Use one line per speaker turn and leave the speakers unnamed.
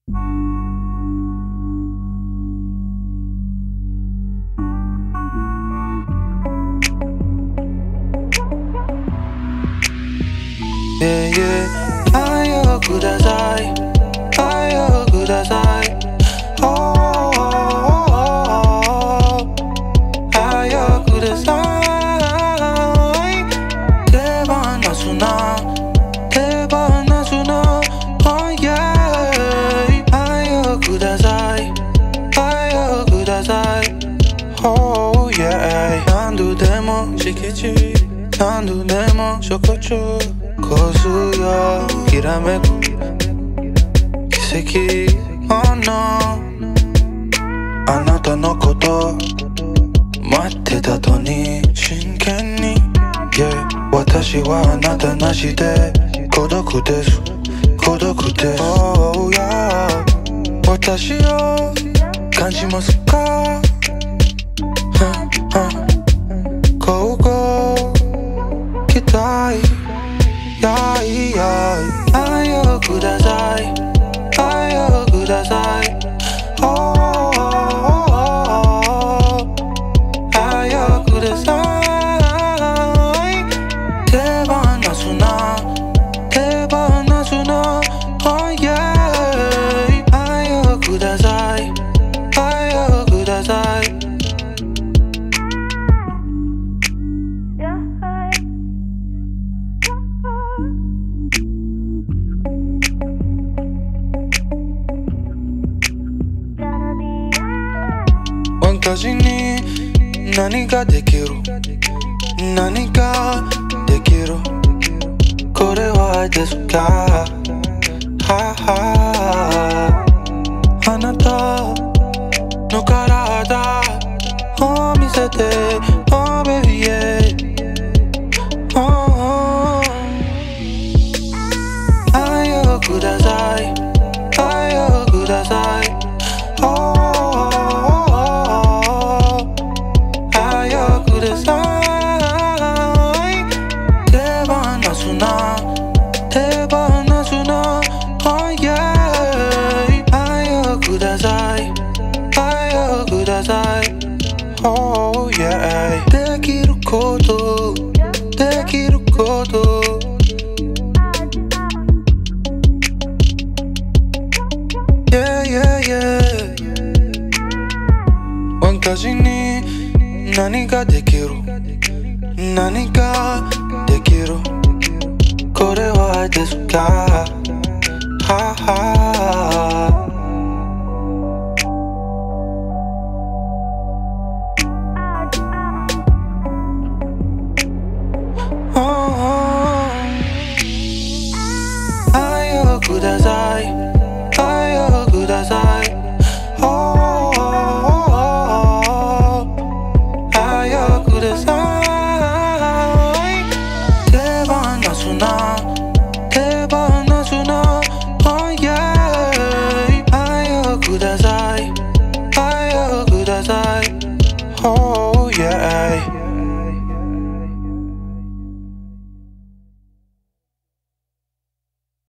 Yeah, yeah. I am good as I am good as I. Oh, I am good as I. 대박 나수나, 대박 나수나. Oh yeah. I am good as I am good as I. Oh yeah. 난도 데모 시키지, 난도 데모 셔커줘. 거수야 기라메고 기세키 oh no あなたのこと待ってたとに真剣に Yeah 私はあなたなしで孤独です孤独です Oh yeah 私を感じますか交互期待Yeah, yeah. I am good as I am good as I. Oh, I am good as I. 대박 나수나, 대박 나수나. Oh yeah. I am good as I am good as I. Wankashi何ができる何ができるこれは愛ですかははあなたの体を見せて Oh baby yeah Oh I am good as I am good as I Oh 대박 나수나 대박 나수나 Oh yeah I am good as I am good as I Oh yeah できることできることYeah yeah yeah 私に何ができる何ができるこれは愛ですかはは